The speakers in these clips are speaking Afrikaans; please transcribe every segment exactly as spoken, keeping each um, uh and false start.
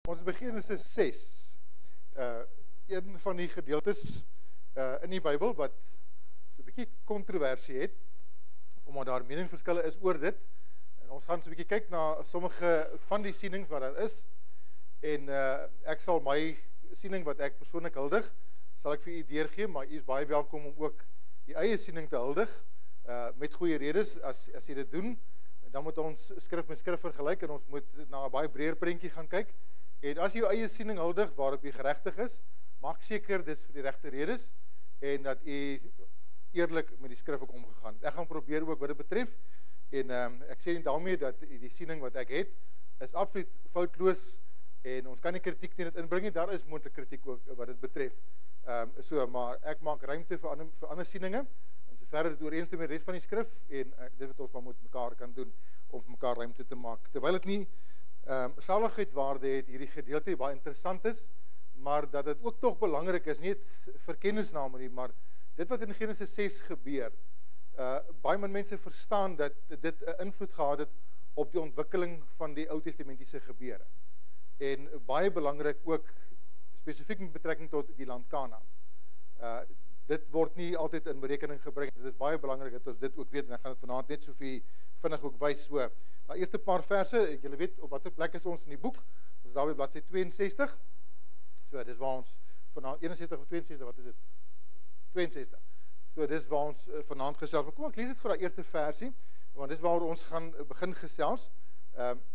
Ons begin in Genesis ses. Uh, een van die gedeeltes uh, in die Bybel wat so 'n bietjie kontroversie het, omdat daar meningsverskille is oor dit. En ons gaan so 'n bietjie kyk na sommige van die sienings wat daar is. En uh, ek sal my siening wat ek persoonlik huldig, sal ek vir u deurgee, maar u is baie welkom om ook die eie siening te huldig, uh, met goeie redes. As, as jy dit doen, dan moet ons skrif met skrif vergelyk en ons moet na 'n baie breër prentjie gaan kyk. En as jy jou eie siening huldig waarop jy geregtig is, maak seker dis vir die regte redes en dat u eerlik met die skrif ook omgegaan. Ek gaan probeer ook wat dit betref en um, ek sê nie daarmee dat die siening wat ek het is absoluut foutloos en ons kan nie kritiek teen dit inbring nie. Daar is moontlik kritiek ook wat dit betref. Um, so, maar ek maak ruimte vir ander, vir ander sieninge en sover dit ooreenstem met die res van die skrif en uh, dit wat ons maar met mekaar kan doen om vir mekaar ruimte te maak. Terwyl dit nie Um, saligheidswaarde het hierdie gedeelte baie interessant is, maar dat dit ook tog belangrik is, nie vir kennisname nie, maar dit wat in Genesis ses gebeur, uh, baie min mense verstaan dat dit 'n invloed gehad het op die ontwikkeling van die Ou Testamentiese gebeure. En baie belangrik ook spesifiek met betrekking tot die land Kanaan. Uh, dit word nie altyd in berekening gebring. Dit is baie belangrik dat ons dit ook weet en ek gaan dit vanaand net so vir vinnig ook wys so. Nou, eerste paar verse, julle weet op watter plek is ons in die boek. Ons is daar by bladsy twee en sestig. So, dis waar ons vanaand eenensestig of twee en sestig, wat is dit? twee en sestig. So, dis waar ons uh, vanaand gesels. Maar kom ek lees dit vir daai eerste versie, want dis waar ons gaan uh, begin gesels. Ehm uh,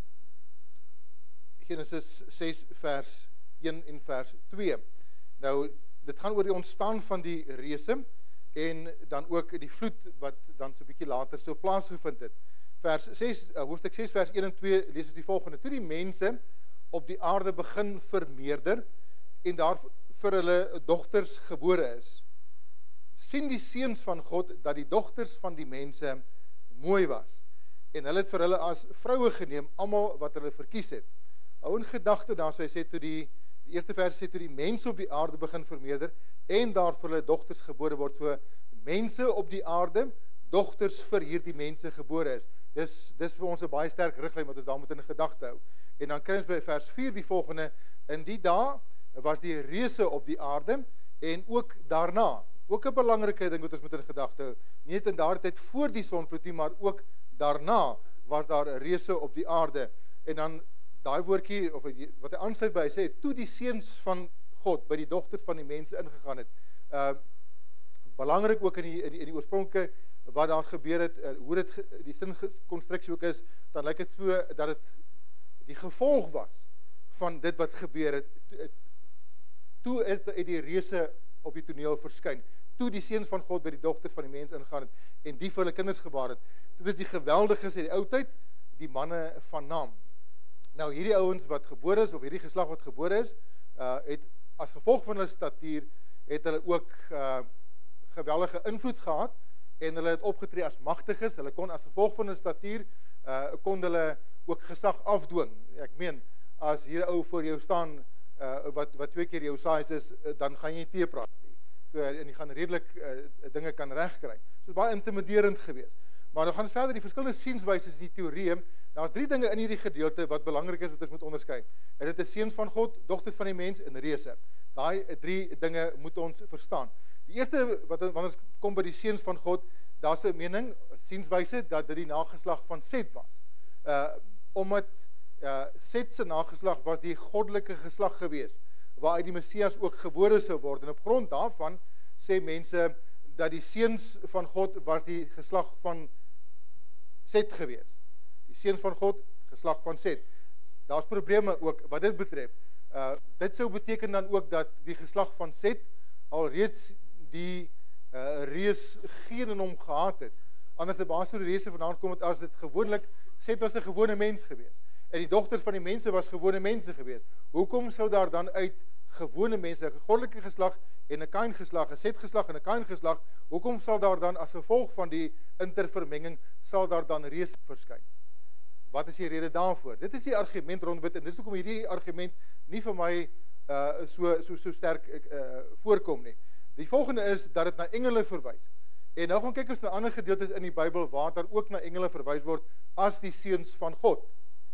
Genesis ses vers een en vers twee. Nou, dit gaan oor die ontstaan van die reuse en dan ook die vloed wat dan so 'n bietjie later so plaasgevind het. Vers ses, uh, hoofstuk ses vers een en twee lees ons die volgende: toe die mense op die aarde begin vermeerder en daar vir hulle dogters gebore is, sien die seuns van God dat die dogters van die mense mooi was en hulle het vir hulle as vroue geneem, almal wat hulle verkies het. Hou in gedagte daar, so hy sê toe die die eerste vers sê toe die mense op die aarde begin vermeerder en daar vir hulle dogters gebore word, so mense op die aarde, dogters vir hierdie mense gebore is. Dis, dis vir ons 'n baie sterk riglyn wat ons daar moet in gedagte hou. En dan kry ons by vers vier die volgende: in die dae was die reuse op die aarde en ook daarna. Ook 'n belangrike ding wat ons moet in gedagte hou. Nie net in daardie tyd voor die sonvloed nie, maar ook daarna was daar 'n reuse op die aarde. En dan daai woordjie of wat hy aansluit by, hy sê toe die seuns van God by die dogters van die mense ingegaan het. Uh belangrik ook in die in die, in die oorspronklike wat daar gebeur het, uh, hoe dit die sinkonstruksie ook is, dan lyk dit so dat dit die gevolg was van dit wat gebeur het. Toe het die reuse op die toneel verskyn. Toe die seuns van God by die dogters van die mense ingegaan het en die vir hulle kinders gebaar het. Dit is die geweldiges uit die ou tyd, die manne van naam. Nou hierdie ouens wat gebore is of hierdie geslag wat gebore is, uh, het as gevolg van hulle statuur het hulle ook uh, geweldige invloed gehad en hulle het opgetree as magtiges. Hulle kon as gevolg van hulle statuur uh, kon hulle ook gesag afdwing. Ek meen, as hier 'n ou voor jou staan uh, wat wat twee keer jou size is, uh, dan gaan jy tee praat nie. So en jy gaan redelik uh, dinge kan regkry. So dit is baie intimiderend geweest. Maar dan gaan ons verder die verskillende sienswyse in die teorieë. Daar's drie dinge in hierdie gedeelte wat belangrik is wat ons moet onderskei. En dit is seuns van God, dogters van die mens en reuse. Daai drie dinge moet ons verstaan. Die eerste wat wanneer ons kom by die seuns van God, daar's 'n mening, sienswyse dat dit die nageslag van Set was. Uh omdat uh Set se nageslag was die goddelike geslag geweest waaruit die Messias ook gebore sou word. En op grond daarvan sê mense dat die seuns van God was die geslag van Set geweest. Die seuns van God, geslag van Set. Daar's probleme ook wat dit betref. Uh dit sou beteken dan ook dat die geslag van Set alreeds die uh, reus geen in hom gehad het. Anders die baas van die reuse vandaan kom het as dit gewoonlik, Set was 'n gewone mens geweest. En die dogters van die mense was gewone mense geweest. Hoekom sou daar dan uit gewone mense, 'n goddelike geslag en 'n Kain geslag, 'n Set geslag en 'n Kain geslag, hoekom sal daar dan as gevolg van die intervermenging sal daar dan reuse verskyn? Wat is die rede daarvoor? Dit is die argument rondom dit en dis hoekom hierdie argument nie vir my uh, so so so sterk uh, voorkom nie. Die volgende is dat dit na engele verwys. En nou gaan kyk ons na ander gedeeltes in die Bybel waar daar ook na engele verwys word as die seuns van God.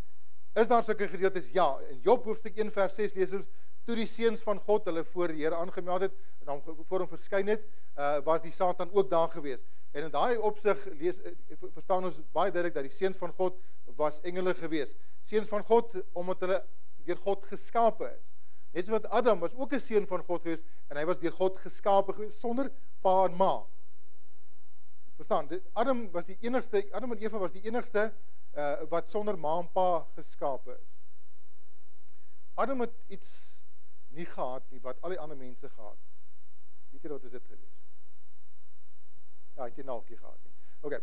Is daar sulke gedeeltes? Ja. In Job hoofstuk een vers ses lees ons, toe die seuns van God hulle voor die Here aangemeld het, en hom voor hom verskyn het, uh, was die Satan ook daar gewees. En in daai opsig lees verstaan ons baie duidelik dat die seuns van God was engele gewees. Seuns van God omdat hulle deur God geskape is. Net so wat Adam was ook 'n seun van God gewees en hy was deur God geskape gewees sonder pa en ma. Verstaan? Adam was die enigste, Adam en Eva was die enigste uh, wat sonder ma en pa geskape is. Adam het iets nie gehad nie wat al die ander mense gehad het. Weet jy wat is dit gewees? Ja, hy het 'n naaltjie gehad nie. Okay.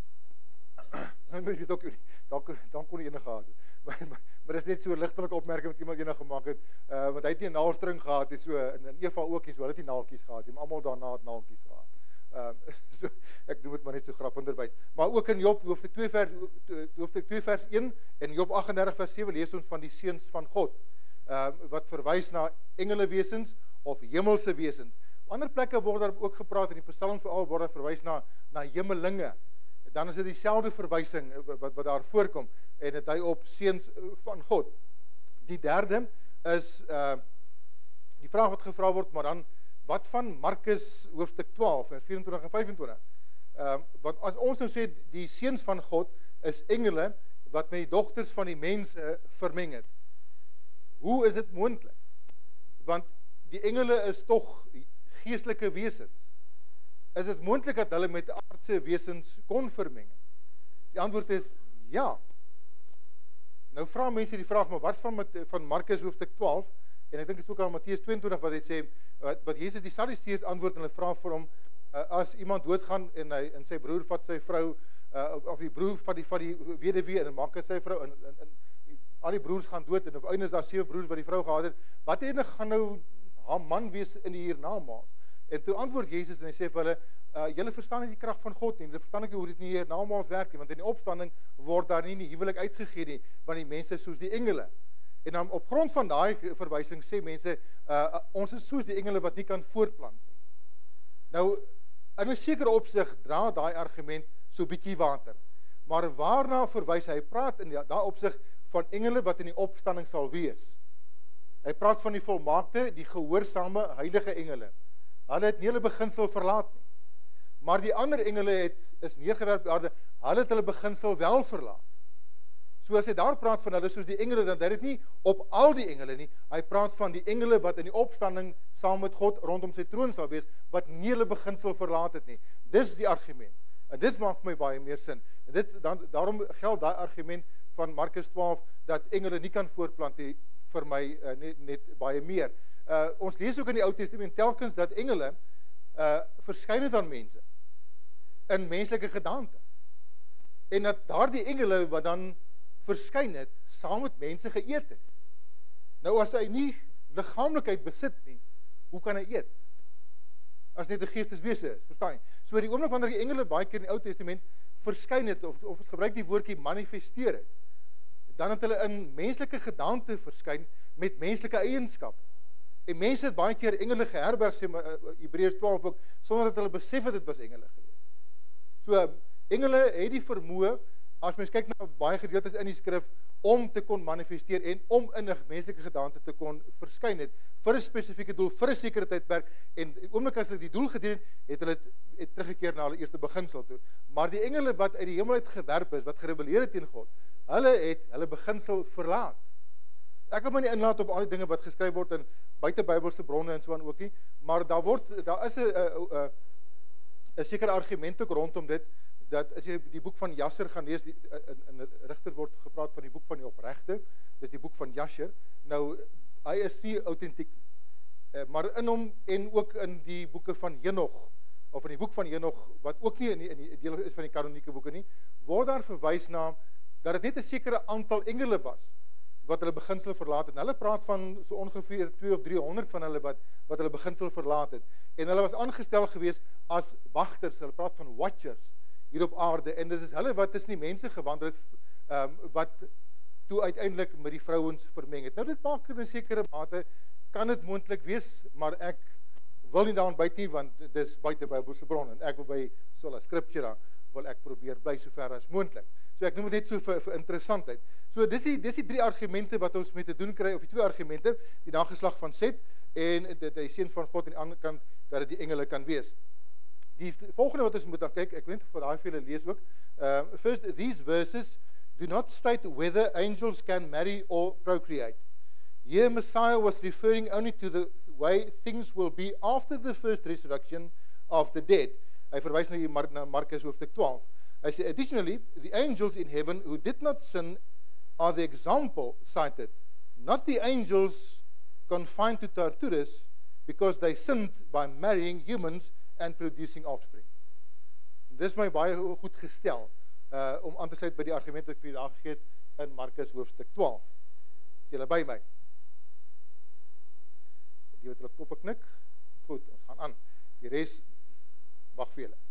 Dan weet jy ook nie. Dan dan kon hy enige gehad het. Maar, maar, maar dis net so 'n ligtelike opmerking wat iemand eendag gemaak het, uh, want hy het nie 'n naaldstring gehad nie, so en, en Eva ook nie, so hulle het nie naaltjies gehad nie, maar almal daarna het naaltjies gehad. Um, so, ek noem dit maar net so grappenderwys. Maar ook in Job hoofstuk twee vers hoofstuk twee vers een en Job agt en dertig vers sewe lees ons van die seuns van God. Um, wat verwys na engelewesens of hemelse wesens. Op ander plekke word daar ook gepraat in die Psalms veral word daar verwys na na hemelinge. Dan is dit dieselfde verwysing wat wat daar voorkom en dit dui op seuns van God. Die derde is uh die vraag wat gevra word, maar dan wat van Markus hoofstuk twaalf vers vyf-en-twintig en vyf-en-twintig? Uh want as ons nou sê die seuns van God is engele wat met die dogters van die mense vermeng het. Hoe is dit moontlik? Want die engele is tog geestelike wesens. Is dit moontlik dat hulle met aardse wesens kon vermeng? Die antwoord is ja. Nou vra mense die vraag, maar wat van met, van Markus hoofstuk twaalf en ek dink dit is ook aan Matteus twee-en-twintig wat hy sê wat, wat Jesus die Sadduseërs antwoord en hulle vra vir hom uh, as iemand doodgaan en hy en sy broer vat sy vrou uh, of die broer van die van die weduwee en maak hy sy vrou en, en, en al die broers gaan dood en op einde is daar sewe broers wat die vrou gehad het. Wat enig gaan nou haar man wees in die hiernamaals? En toe antwoord Jesus en hy sê vir hulle, uh, julle verstaan nie die krag van God nie, julle verstaan nie hoe dit nie hiernamaals werk nie, want in die opstanding word daar nie die huwelik uitgegee nie, want die mense soos die engele. En dan op grond van daai verwysing sê mense, uh, ons is soos die engele wat nie kan voortplant nie. Nou, in 'n sekere opsig dra daai argument so bietjie water. Maar waarna verwys hy? Praat in daai opsig van engele wat in die opstanding sal wees. Hy praat van die volmaakte, die gehoorsame heilige engele. Hulle het nie hulle beginsel verlaat nie. Maar die ander engele het is neergewerp op aarde, hulle het hulle beginsel wel verlaat. So as hy daar praat van hulle soos die engele, dan dit nie op al die engele nie. Hy praat van die engele wat in die opstanding saam met God rondom sy troon sal wees, wat nie hulle beginsel verlaat het nie. Dis die argument. En dit maak vir my baie meer sin. En dit dan daarom geld daai argument van Markus twaalf dat engele nie kan voortplant nie vir my uh, net net baie meer. Uh, ons lees ook in die Ou Testament telkens dat engele uh, verskyn het aan mense in menslike gedaante. En dat daardie engele wat dan verskyn het, saam met mense geëet het. Nou as hy nie liggaamlikheid besit nie, hoe kan hy eet? As net 'n geesteswese is, verstaan jy? So die oomblik wanneer die engele baie keer in die Ou Testament verskyn het of of ons gebruik die woordjie manifesteer het, dan het hulle in menslike gedaante verskyn met menslike eienskappe. En mense het baie keer engele geherberg, sê Hebreërs twaalf ook, sonder dat hulle besef het dit was engele gewees. So engele het die vermoë, as mens kyk na baie gedeeltes in die skrif, om te kon manifesteer en om in 'n menslike gedaante te kon verskyn het vir 'n spesifieke doel, vir 'n sekere tydperk en oomblik as hulle die doel gedien het, het hulle het teruggekeer na hulle eerste beginsel toe. Maar die engele wat uit die hemel uit gewerp is, wat gerebelleer het teen God, hulle het hulle beginsel verlaat. Ek wil my nie inlaat op al die dinge wat geskryf word in buitebybelse bronne en so aan ook nie, maar daar word daar is 'n 'n 'n sekere argument ook rondom dit, dat as jy die boek van Jasher gaan lees, die, in, in Rigter word gepraat van die boek van die opregte, dis die boek van Jasher. Nou, hy is nie autentiek, maar in hom en ook in die boeke van Henog, of in die boek van Henog, wat ook nie in die, in die deel is van die kanonieke boeke nie, word daar verwys na, dat het net 'n sekere aantal engele was, wat hulle beginsel verlaat het. En hulle praat van so ongeveer twee of driehonderd van hulle wat, wat hulle beginsel verlaat het. En hulle was aangestel gewees as wagters, hulle praat van watchers, hier op aarde, en dit is hulle wat tussen die mense gewandel het, um, wat toe uiteindelik met die vrouens vermeng het. Nou dit maak in 'n sekere mate, kan dit moontlik wees, maar ek wil nie daaraan byt nie, want dit is buite Bybelse bron, en ek wil by sola scriptura wil ek probeer bly so ver as moontlik. So ek noem dit net so vir, vir interessantheid. So dis die, dis die drie argumente wat ons mee te doen kry, of die twee argumente, die nageslag van Set, en dit die seuns van God aan die ander kant, dat dit die engele kan wees. Die volgende wat ons moet dan kyk, ek weet vir daai vir julle lees ook, uh, first, these verses do not state whether angels can marry or procreate. Here Messiah was referring only to the way things will be after the first resurrection of the dead. Hy verwys na, Mar na Markus hoofstuk twaalf. Hy sê, additionally, the angels in heaven who did not sin are the example cited, not the angels confined to Tartarus, because they sinned by marrying humans and producing offspring. Dis my baie goed gestel, uh, om aan te sluit by die argument wat ek vir julle gegee het in Markus hoofstuk twaalf. Is julle by my? Die wat hulle koppe knik? Goed, ons gaan aan. Die res wag vir julle.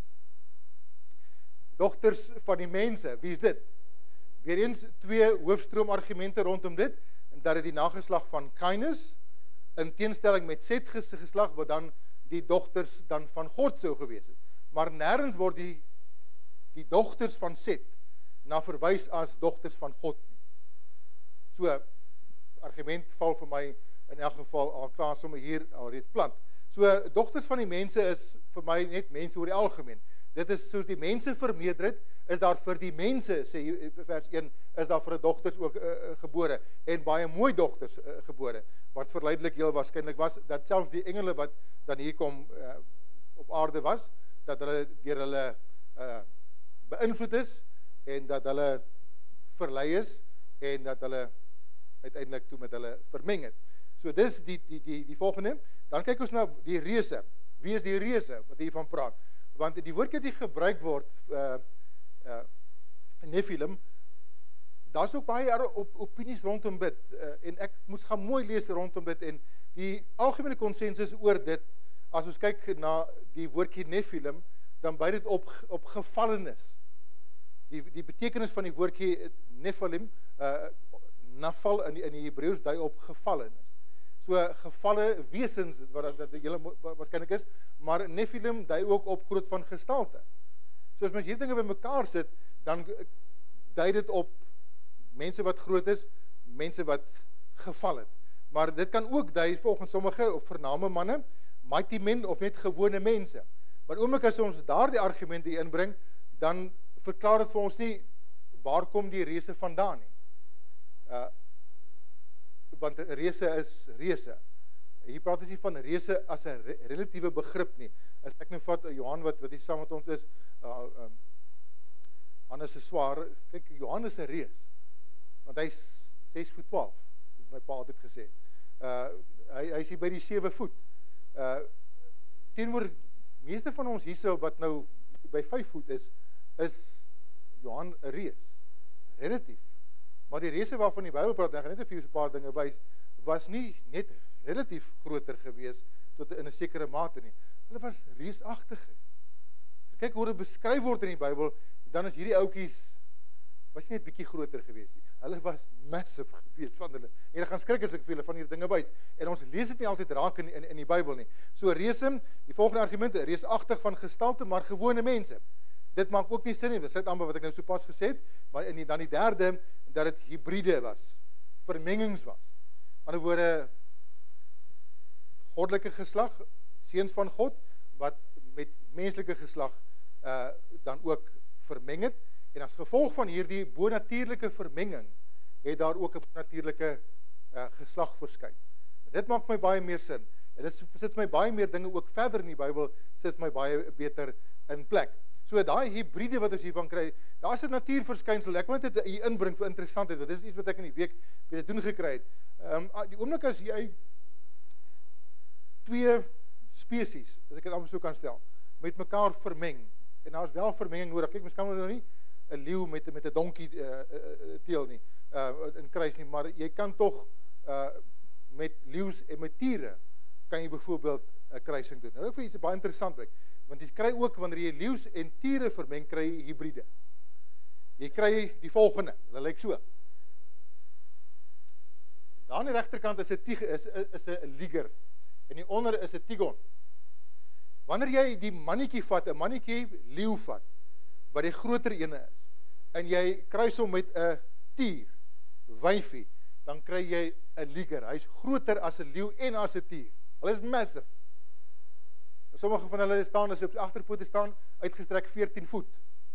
Dogters van die mense, wie is dit? Weereens twee hoofstroom argumente rondom dit, en dat dit die nageslag van Kain is, in teenstelling met Set geslag, wat dan die dogters dan van God sou gewees het. Maar nêrens word die, die dogters van Set na verwys as dogters van God nie. So, argument val vir my in elk geval al klaar sommer hier al reeds plant. So, dogters van die mense is vir my net mense oor die algemeen. Dit is soos die mense vermeerder het, is daar vir die mense, sê vers een, is daar vir die dogters ook uh, gebore, en baie mooi dogters uh, gebore, wat verleidelik heel waarskynlik was, dat selfs die engele wat dan hier kom uh, op aarde was, dat hulle deur hulle uh, beïnvloed is, en dat hulle verlei is, en dat hulle uiteindelik toe met hulle vermeng het. So dis die, die, die, die volgende. Dan kyk ons na die reuse. Wie is die reuse wat hiervan praat? Want die woord wat hier gebruik word, uh, uh, Nephilim, daar is ook baie op, opinies rondom dit, uh, en ek moes gaan mooi lees rondom dit, en die algemene konsensus oor dit, as ons kyk na die woordjie Nephilim, dan by dit op, op gevallenis. Die, die betekenis van die woordjie Nephilim, uh, Nafal in die, in die Hebreeus dui op gevallenis. So gevalle wesens, wat dat julle waarskynlik is, maar Nephilim dui ook op groot van gestalte. So as mens hierdie dinge bymekaar sit, dan dui dit op mense wat groot is, mense wat geval het. Maar dit kan ook dui volgens sommige op vername manne, mighty men of net gewone mense. Maar oomblik as ons daardie argumente inbring, dan verklaar dit vir ons nie waar kom die reuse vandaan nie. Uh, want reuse is reuse. Hier praat ons nie van reuse as 'n re relatiewe begrip nie. As ek nou vat Johan wat wat hier saam met ons is, uh, um, Hannes is swaar. Kyk, Johan is 'n reus. Want hy's ses voet twaalf, het my pa altyd gesê. Uh hy hy is hier by die sewe voet. Uh teenoor meeste van ons hierso wat nou by vyf voet is, is Johan 'n reus. Relatief. Maar die reuse waarvan die Bybel praat, ek gaan net vir julle 'n paar dinge wys, was nie net relatief groter gewees tot in 'n sekere mate nie. Hulle was reusagtige. Kyk hoe dit beskryf word in die Bybel, dan is hierdie ouetjies was nie net bietjie groter gewees nie. Hulle was massive gewees van hulle. En jy gaan skrik as ek vir julle van hierdie dinge wys. En ons lees dit nie altyd raak in in, in die Bybel nie. So reuse, die volgende argumente, reusagtig van gestalte, maar gewone mense. Dit maak ook nie sin nie. Dit sluit aan by wat ek nou sopas gesê het, maar in die, dan die derde dat dit hibride was, vermengings was. Aan die ander woorde, goddelike geslag, seuns van God, wat met menslike geslag uh, dan ook vermeng het, en as gevolg van hierdie bonatuurlike vermenging, het daar ook 'n bonatuurlike uh, geslag verskyn. Dit maak my baie meer sin, en dit sit my baie meer dinge ook verder in die Bybel, sit my baie beter in plek. So daai hibride wat ons hiervan kry, daar's 'n natuurverskynsel. Ek wil net dit hier inbring vir interessantheid, want dit is iets wat ek in die week weer doen gekry het. Ehm um, die oomblik as jy twee spesies, as ek dit amper so kan stel, met mekaar vermeng, en daar's wel vermenging nodig. Kyk, mens kan nou nie 'n leeu met met 'n donkie uh, uh, teel nie, uh, in kruis nie, maar jy kan tog uh, met leeu's en met tiere kan jy byvoorbeeld 'n kruising doen. Nou vir iets baie interessant bly. Want jy kry ook, wanneer jy leeu's en tiere vermeng, kry jy hybride. Jy kry die volgende, hulle lyk so. Daar aan die regterkant is 'n is, is 'n liger, en die onder is 'n tigon. Wanneer jy die mannetjie vat, 'n mannetjie leeu vat, wat die groter ene is, en jy kruis hom met 'n tier, wyfie, dan kry jy 'n liger. Hy's groter as 'n leeu en as 'n tier. Hulle is massive. Sommige van hulle staan as hy op sy agterpote staan, uitgestrek veertien voet.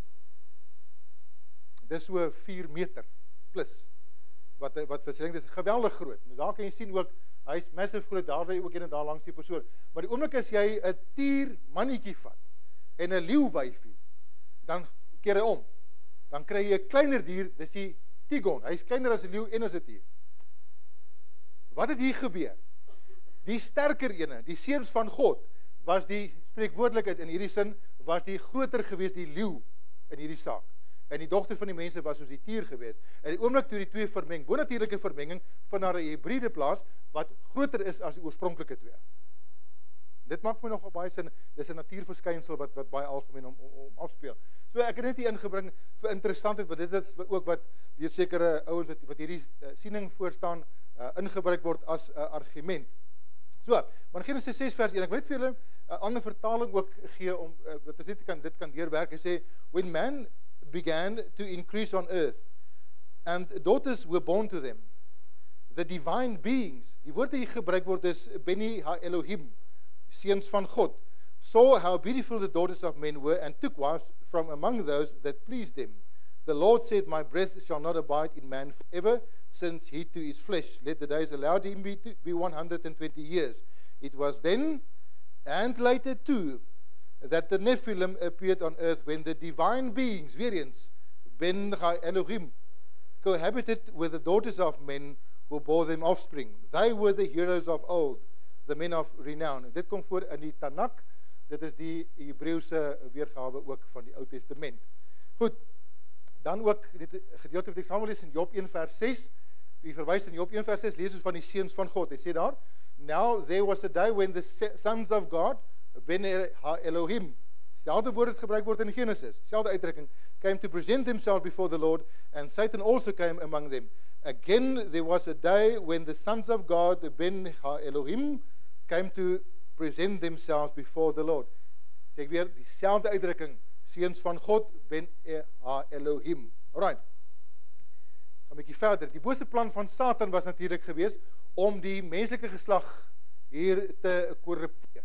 Dis so vier meter plus. Wat wat verseling, dis geweldig groot. Nou daar kan jy sien ook, hy's massive groot, daar lê ook een en daar langs die persoon. Maar die oomblik as jy 'n tier mannetjie vat en 'n leeu wyfie, dan keer hy om. Dan kry jy 'n kleiner dier, dis die tigon. Hy's kleiner as 'n leeu en as 'n tier. Wat het hier gebeur? Die sterker ene, die seuns van God, was die spreekwoordelikheid in hierdie sin, was die groter gewees, die leeu in hierdie saak. En die dogter van die mense was soos die tier gewees. En die oomblik toe die twee vermeng, bonatuurlike vermenging van haar hybride plaas, wat groter is as die oorspronklike twee. Dit maak my nogal baie sin, dis 'n natuurverskynsel wat wat baie algemeen om, om, om afspeel. So ek het net hier ingebring vir interessantheid, want dit is ook wat deur sekere ouens wat, wat hierdie uh, siening voorstaan, uh, ingebruik word as 'n uh, argument. So, maar Genesis ses vers een, ek wil net vir julle 'n uh, ander vertaling ook gee, om, uh, wat as dit kan, dit kan deurwerk, hy sê, when man began to increase on earth, and daughters were born to them, the divine beings, die woord die gebruik word is Beni ha Elohim, seuns van God, saw how beautiful the daughters of men were, and took wives from among those that pleased them. The Lord said, my breath shall not abide in man forever, since he to his flesh. Let the days allowed him be, to be one hundred twenty years. It was then, and later too, that the Nephilim appeared on earth, when the divine beings, weer eens, Ben ha Elohim, cohabited with the daughters of men who bore them offspring. They were the heroes of old, the men of renown. Dit kom voor in die Tanakh, dit is die Hebreëse weergawe ook van die Ou Testament. Goed, dan ook dit gedeelte wat ek saam wil lees in Job een vers ses, wie verwys in Job een vers ses, lees ons van die seuns van God. Hy sê daar, now there was a day when the sons of God, Ben ha Elohim, selfde woord het gebruik word in Genesis, selfde uitdrukking, came to present themselves before the Lord, and Satan also came among them. Again, there was a day when the sons of God, Ben ha Elohim, came to present themselves before the Lord. Sê ek weer, die selfde uitdrukking, seuns van God, Ben ha Elohim. Alright, gaan 'n bietjie verder. Die bose plan van Satan was natuurlik geweest om die menslike geslag hier te korrupteer.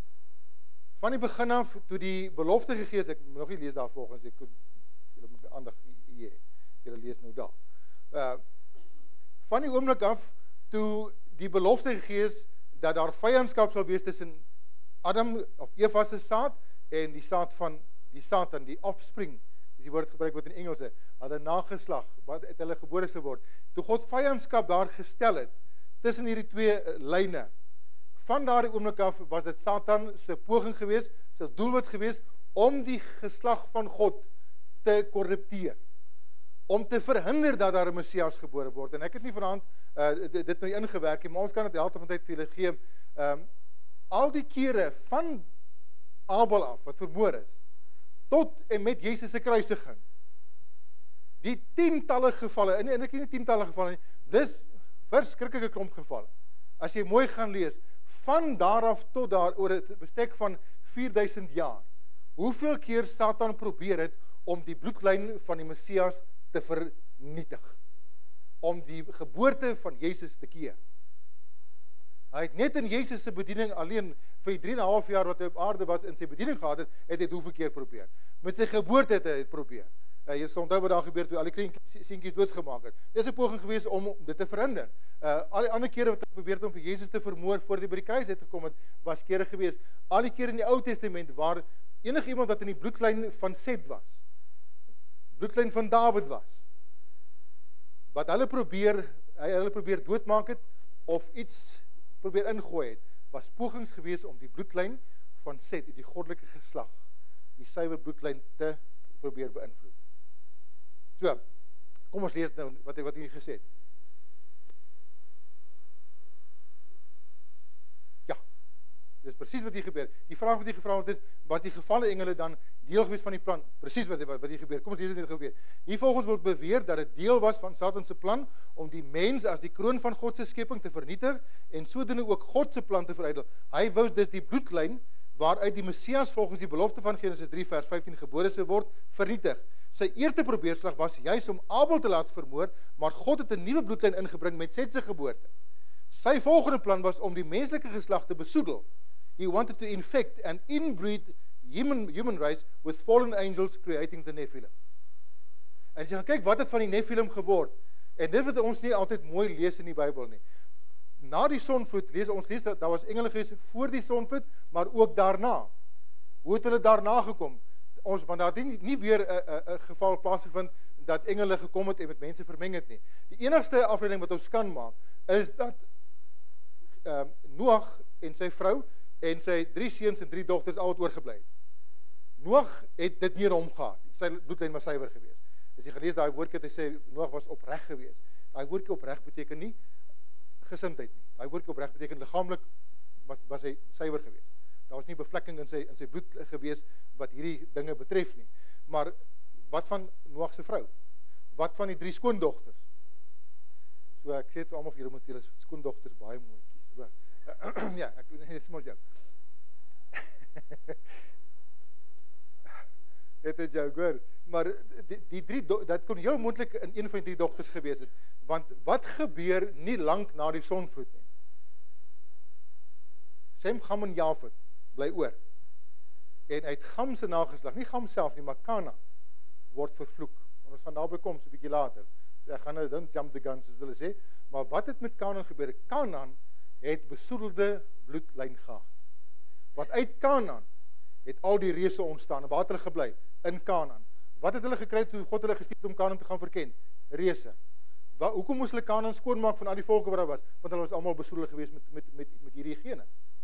Van die begin af, toe die belofte gegee is, ek nog nie lees daar volgens, ek julle moet aandag hier, julle lees nou daar. Uh, van die oomblik af, toe die belofte gegee is, dat daar vyandskap sal wees tussen Adam, of Eva se saad, en die saad van die Satan, die offspring, dis die woord gebruik word in Engelse, hulle nageslag, wat uit hulle gebore sou word. Toe God vyandskap daar gestel het, tussen hierdie twee lyne, van daardie oomblik af was dit Satan se poging geweest, sy doelwit geweest om die geslag van God te korrupteer, om te verhinder dat daar 'n Messias gebore word. En ek het nie vanaand uh, dit, dit nou ingewerk nie, maar ons kan dit helfte van tyd vir julle gee. Um, al die kere van Abel af wat vermoor is, tot en met Jesus se kruisiging, die tientalle gevalle, en, en ek nie tientalle gevalle nie, dis verskriklike klomp gevalle. As jy mooi gaan lees, van daar af tot daar, oor het bestek van vier duisend jaar, hoeveel keer Satan probeer het om die bloedlyn van die Messias te vernietig, om die geboorte van Jesus te keer. Hy het net in Jesus se bediening alleen, vir die drie en 'n half jaar wat hy op aarde was, in sy bediening gehad het, het hy het hoeveel keer probeer. Met sy geboorte het hy het probeer. Uh, jy sal onthou wat daar gebeur toe al die klein seentjies doodgemaak het. Dit is 'n poging geweest om dit te verhinder. Uh, al die ander kere wat hy probeer het om vir Jesus te vermoor voordat hy by die kruis het gekom het, was kere geweest. Al die kere in die Ou Testament waar enige iemand wat in die bloedlyn van Set was, bloedlyn van Dawid was, wat hulle probeer, hy hulle probeer doodmaak het of iets probeer ingooi het, was pogings geweest om die bloedlyn van Set, die goddelike geslag, die suiwer bloedlyn te probeer beïnvloed. So, kom ons lees nou wat hy wat hy gesê het. Ja, dis presies wat hier gebeur. Die vraag wat hier gevra word is, was die gevalle engele dan deel gewees van die plan? Presies wat, wat, wat hier gebeur. Kom ons lees dit net gebeur. Hier volgens word beweer dat dit deel was van Satan se plan om die mens as die kroon van God se skepping te vernietig en sodoende ook God se plan te verydel. Hy wou dus die bloedlyn waaruit die Messias volgens die belofte van Genesis drie vers vyftien gebore sou word, vernietig. Sy eerste probeerslag was juis om Abel te laat vermoor, maar God het 'n nuwe bloedlyn ingebring met Set se geboorte. Sy volgende plan was om die menslike geslag te besoedel. He wanted to infect and inbreed human, human race with fallen angels, creating the Nephilim. En as jy gaan kyk, wat het van die Nephilim geword? En dit wat ons nie altyd mooi lees in die Bybel nie. Na die sonvloed, lees ons lees dat daar was engele gewees voor die sonvloed, maar ook daarna. Hoe het hulle daarna gekom? Ons, want daar het nie, nie weer 'n geval plaasgevind dat engele gekom het en met mense vermeng het nie. Die enigste afleiding wat ons kan maak, is dat um, Noag en sy vrou en sy drie seuns en drie dogters al het oorgebly het. Noag het dit nie hom gehad nie. Sy bloedlyn was suiwer gewees. As jy gelees daai woordjie, het hy sê Noag was opreg gewees. Daai woordjie opreg beteken nie gesindheid nie. Daai woordjie opreg beteken liggaamlik was, was hy suiwer gewees. Daar was nie bevlekking in sy in sy bloed gewees wat hierdie dinge betref nie. Maar wat van Noag se vrou? Wat van die drie skoondogters? So ek sê dit almal vir julle moet julle skoondogters baie mooi kies, hoor. Ja, ek doen net small joke. Dit is jou hoor. Maar die, die drie dat kon heel moontlik in een van die drie dogters gewees het. Want wat gebeur nie lank na die sonvloed nie? Sem, Gam en Jafet bly oor. En uit Gam se nageslag, nie Gam self nie, maar Kana word vervloek. En ons gaan daarby kom so 'n bietjie later. So ek gaan nou dan jump the gun soos hulle sê, maar wat het met Kanaan gebeur? Kanaan het besoedelde bloedlyn gehad. Wat uit Kanaan het al die reëse ontstaan. En waar het hulle gebly? In Kanaan. Wat het hulle gekry toe God hulle gestuur om Kanaan te gaan verken? Reëse. Waar hoekom moes hulle Kanaan skoonmaak van al die volke wat daar was? Want hulle was almal besoedel geweest met met met met hierdie gene.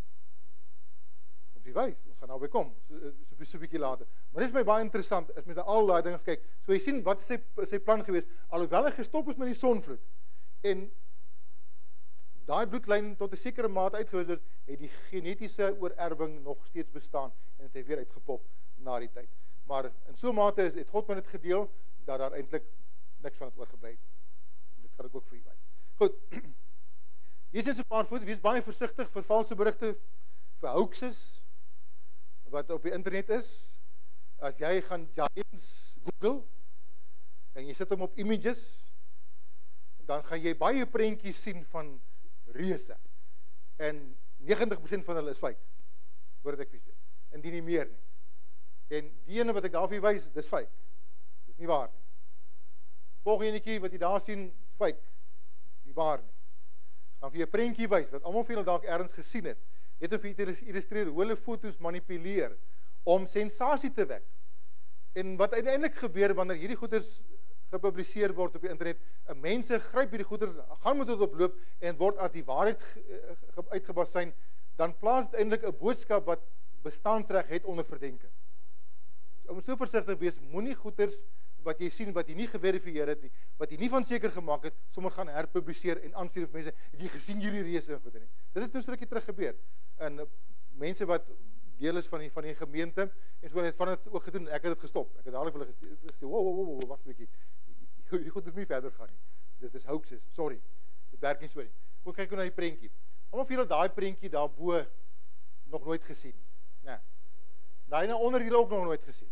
Ons wys, ons gaan naby kom, so 'n so, so bietjie later. Maar dit is my baie interessant, as mens na al daai dinge kyk. So jy sien, wat is sy, sy plan geweest? Alhoewel hy gestop is met die sonvloed, en daai bloedlyn tot 'n sekere mate uitgewis het, het die genetiese oorerwing nog steeds bestaan, en het hy weer uitgepop na die tyd. Maar in so 'n mate is, het God met dit gedeel, dat daar eintlik niks van het oorgebly het. Dit gaan ek ook vir u wys. Goed, hier is net so 'n paar foto's, wees baie versigtig vir valse berigte, vir hoaxes, wat op die internet is. As jy gaan Giants Google, en jy sit hom op images, dan gaan jy baie prentjies sien van reëse. En negentig persent van hulle is fake, word ek vir sê. Indien nie meer nie. En die ene wat ek daar vir wys, dis fake. Dis nie waar nie. Volgende enetjie wat jy daar sien, fake. Nie waar nie. Gaan vir jy 'n prentjie wys, wat almal vir julle dalk ergens gesien het. Net om vir julle te illustreer hoe hulle foto's manipuleer om sensasie te wek. En wat uiteindelik gebeur wanneer hierdie goeders gepubliseer word op die internet, mense gryp hierdie goeders, gaan met dit oploop en word as die waarheid uitgebasyn, dan plaas dit eintlik 'n boodskap wat bestaansreg het onder verdenking. So, om so versigtig wees, moenie goeders wat jy sien wat jy nie geverifieer het nie, wat jy nie van seker gemaak het, sommer gaan herpubliseer en aanstuur vir mense, het jy gesien hierdie reëse en goede nie. Dit het nou so 'n rukkie terug gebeur. En uh, mense wat deel is van die van die gemeente en so het van dit ook gedoen. Ek het dit gestop. Ek het dadelik vir hulle gesê, "Wow, wow, wow, wag 'n bietjie. Hierdie goed is nie verder gaan nie. Dit is hoaxes. Sorry. Dit werk nie so nie." Kom kyk hoe na die prentjie. Almal vir julle daai prentjie daarbo nog nooit gesien nie. Nee. Daai nou onder julle ook nog nooit gesien.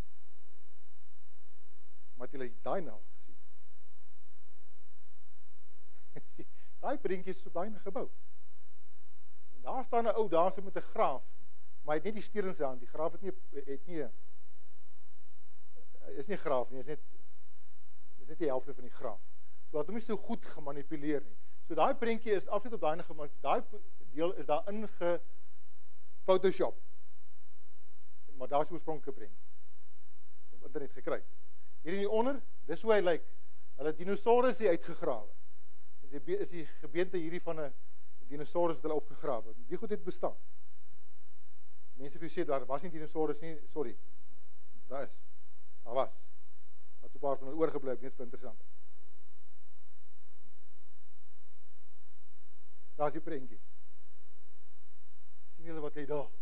Maar het julle daai nou gesien? Daai prentjie is so daai gebou. En daar staan 'n ou daar so met 'n graaf. Maar hy het net die steur in sy hand. Die graaf het nie het nie is nie graaf nie, is net is net die helfte van die graaf. So dat hom nie so goed gemanipuleer nie. So daai prentjie is absoluut op daai gemaak. Daai deel is daar in ge Photoshop. Maar daar is oorspronklike prentjie. Op internet gekry. Hier in die onder, dis hoe hy lyk. Hulle dinosaurus is uitgegrawe. Is die is die gebeente hierdie van 'n dinosaurus het hulle opgegrawe. Die goed het bestaan. Mense vir sê daar was nie dinosaurus nie, sorry. Daar is. Daar was. Wat so 'n paar van hulle oorgebly, net so interessant. Daar is die prentjie. Sien julle wat hy daar?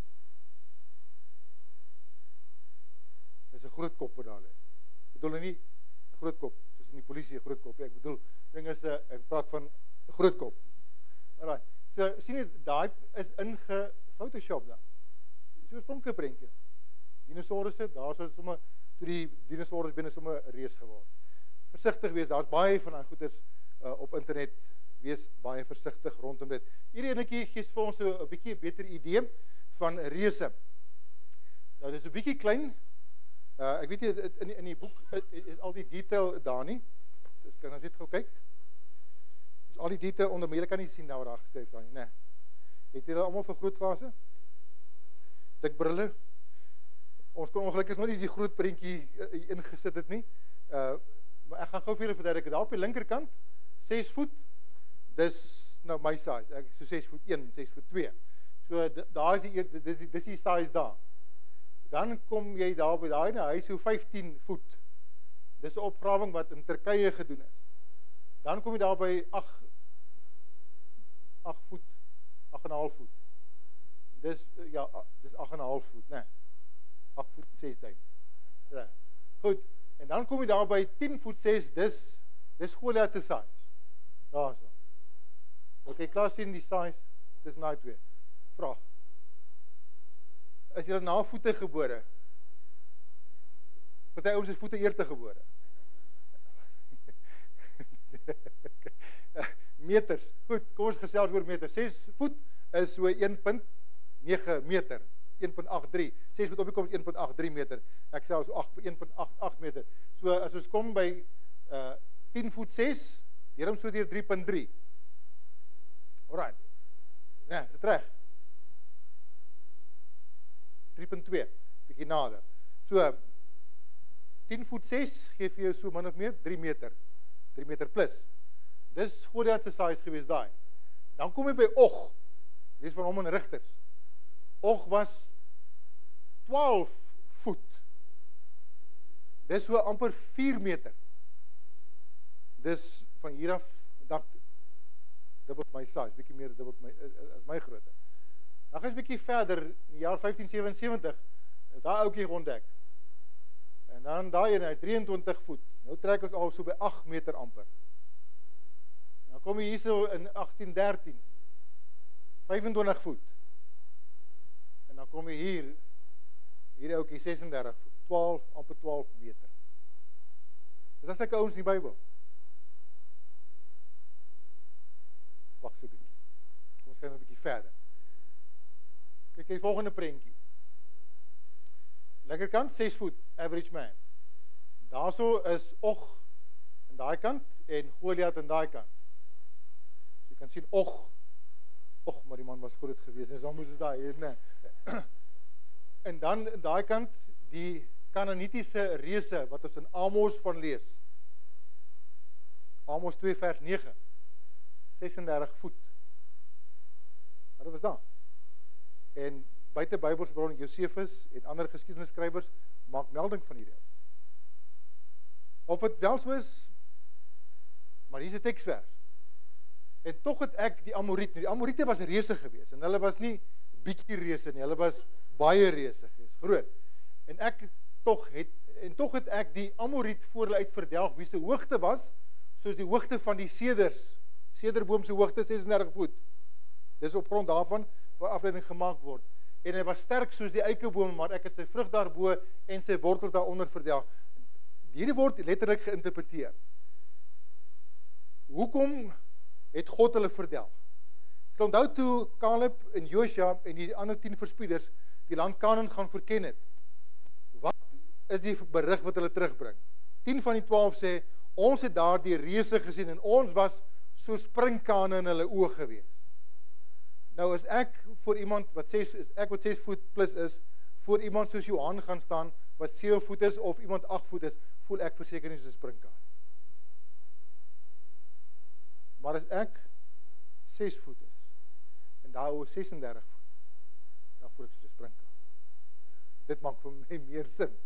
Dis 'n groot kop wat daar lê. Ek bedoel nie 'n groot kop, soos in die polisie 'n groot kop. Ek bedoel, ding is 'n ek praat van 'n groot kop. Alraai. So sien jy daai is in ge Photoshop daar. so 'n stonke prentjie. Dinosourusse, daar sou sommer toe die dinosourus binne sommer 'n reus geword. Versigtig wees, daar's baie van daai goeders uh, op internet. Wees baie versigtig rondom dit. Hierdie enetjie gee vir ons so 'n bietjie beter idee van reuse. Nou dis 'n bietjie klein. Uh, ek weet nie in die, in die boek is, is al die detail daar nie. Dus kan ons net gou kyk. Dis al die detail onder, maar jy kan nie sien nou wat daar geskryf daar nie, né? Het julle almal vir grootglase? Dik brille. Ons kon ongelukkig nog nie die groot prentjie ingesit het nie. Uh, maar ek gaan gou vir julle verduidelik. Daar op die linkerkant ses voet. Dis nou my size. Ek so ses voet een, ses voet twee. So daar is die dis die dis die size daar. Dan kom jy daar by daai nou, hy is so vyftien voet. Dis 'n opgrawing wat in Turkye gedoen is. Dan kom jy daar by agt voet, agt en 'n half voet. Dis ja, dis agt en 'n half voet, né? Nee, agt voet ses duim. Reg. Goed. En dan kom jy daar by tien voet ses, dis dis Goliat se size. Daarso. Okay, klaar sien die size, dis nou twee. Vraag. Is jy na voete gebore? Party ouens is voete eerte gebore. Meters. Goed, kom ons gesels oor meters. ses voet is so een komma nege meter. een komma agt drie. ses voet op die kom is een komma agt drie meter. Ek sê so een komma agt agt meter. So as ons kom by uh tien voet ses, deel hom so deur drie komma drie. Alright. Nee, dit reg. drie komma twee, bietjie nader. So tien voet ses gee vir jou so min of meer drie meter. drie meter plus. Dis Goliat se size gewees daai. Dan kom jy by Og. Lees van hom in Rigters. Og was twaalf voet. Dis so amper vier meter. Dis van hier af dak toe. Dubbel my size, bietjie meer dubbel my as my grootte. Dan gaan ons bietjie verder in die jaar vyftien sewensewentig. Daai ouetjie ontdek. En dan daai een, drieëntwintig voet. Nou trek ons al so by agt meter amper. Dan kom jy hierso in agtien dertien. vyfentwintig voet. En dan kom jy hier, hier ouetjie ses en dertig voet. twaalf, amper twaalf meter. Is dat sulke ouens in die Bybel? Wag so 'n bietjie. Kom ons gaan 'n bietjie verder. Kyk die volgende prentjie. Linkerkant ses voet, average man. Daarso is Og aan daai kant en Goliat aan daai kant. So jy kan sien Og. Och, maar die man was groot geweest. En dan moet dit daai hier, nee. En dan aan daai kant die Kanaanitiese reuse wat ons in Amos van lees. Amos twee vers nege. ses en dertig voet. Maar dit was daar. En buite Bybelse bronne Josefus en ander geskiedenisskrywers maak melding van hierdie. Of dit wel so is, maar hier is 'n teksvers. En tog het ek die Amoriete, die Amoriete was reuse geweest en hulle was nie bietjie reuse nie, hulle was baie reuse geweest, groot. En ek tog het en tog het ek die Amoriet voor hulle uit verdelg wie se hoogte was, soos die hoogte van die seders. Sederboom se hoogte ses en dertig voet. Dis op grond daarvan waar afleiding gemaak word. En hy was sterk soos die eikeboom, maar ek het sy vrug daarbo en sy wortels daaronder verdelg. Hierdie word letterlik geïnterpreteer. Hoekom het God hulle verdelg? Ek sal onthou toe Caleb en Josua en die ander tien verspieders die land Kanaan gaan verken het. Wat is die berig wat hulle terugbring? tien van die twaalf sê, ons het daar die reuse gesien en ons was so springkane in hulle oë gewees. Nou as ek voor iemand wat ses ek wat ses voet plus is, voor iemand soos Johan gaan staan wat sewe voet is of iemand agt voet is, voel ek verseker nie so 'n springkaan. Maar as ek ses voet is en daar oor ses en dertig voet, dan voel ek so 'n springkaan. Dit maak vir my meer sin.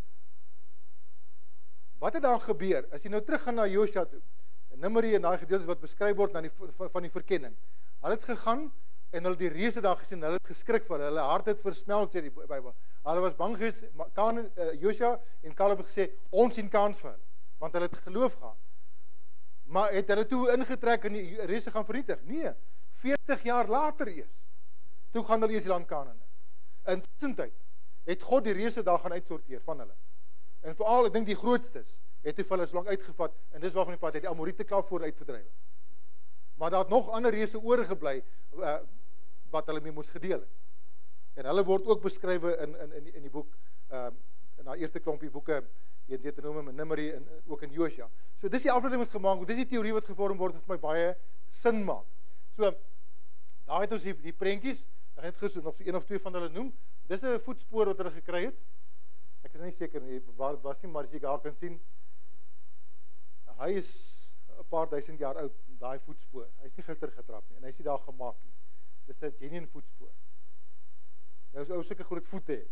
Wat het daar gebeur? As jy nou teruggaan na Josua toe, en Numeri en daai gedeeltes wat beskryf word na die van die verkenning. Hulle het gegaan en hulle die reuse daar gesien, hulle het geskrik vir hulle, hulle hart het versmelt sê die Bybel. Hulle was bang geweest, Kan uh, Josua en Caleb het gesê ons sien kans vir hulle, want hulle het geloof gehad. Maar het hulle toe ingetrek en die reuse gaan vernietig? Nee, veertig jaar later eers. Toe gaan hulle eers die land Kanaan in. Intussen tyd het God die reëse daar gaan uitsorteer van hulle. En veral, ek dink die grootstes, het hy vir hulle so lank uitgevat, en dis waarvan die pad het die Amorite klaar voor uitverdryf. Maar daar het nog ander reëse oorgebly, uh, wat hulle mee moes gedeel het. En hulle word ook beskrywe in, in, in, die, in die boek, uh, in die eerste klompie boeke, in Deuteronomium en Numeri, en ook in Josua. So dis die afleiding wat gemaak word, dis die teorie wat gevorm word, wat vir my baie sin maak. So, daar het ons die, die prentjies, ek het gesoek, nog so een of twee van hulle noem, dis 'n voetspoor wat hulle gekry het. Ek is nie seker nie, waar was nie, maar as jy daar kan sien, hy is 'n paar duisend jaar oud, daai voetspoor. Hy is nie gister getrap nie, en hy is nie daar gemaak nie. Dis 'n genuine voetspoor. Nou as ou sulke groot voete het,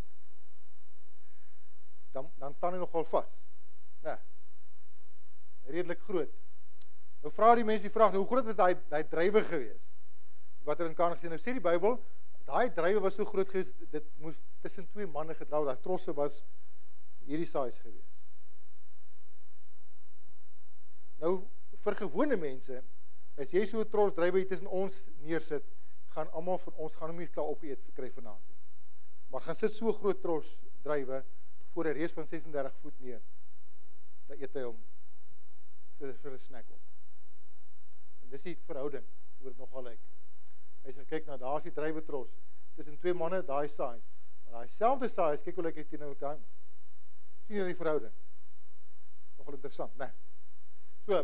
dan, dan staan hy nogal vas. Nee, redelik groot. Nou vra die mense die vraag, nou hoe groot was daai daai drywe gewees? Wat er in Kanaan gesê, nou sê die Bybel, daai drywe was so groot gewees, dit moes tussen twee manne gedra word, daai trosse was hierdie size gewees. Nou, vir gewone mense, as jy so 'n tros drywe hier tussen ons neersit, gaan almal van ons gaan hom nie klaar opgeëet verkry vanaand nie. Maar gaan sit so groot tros drywe voor 'n reus van ses en dertig voet neer, dan eet hy hom vir, vir 'n snack op. En dis die verhouding, hoe dit nogal lyk. As jy kyk na, daar is die drywe tros, tussen twee manne, daai size. Maar daai selfde size, kyk hoe lyk hy teenoor daai man. Sien jy die verhouding? Nogal interessant, né? So,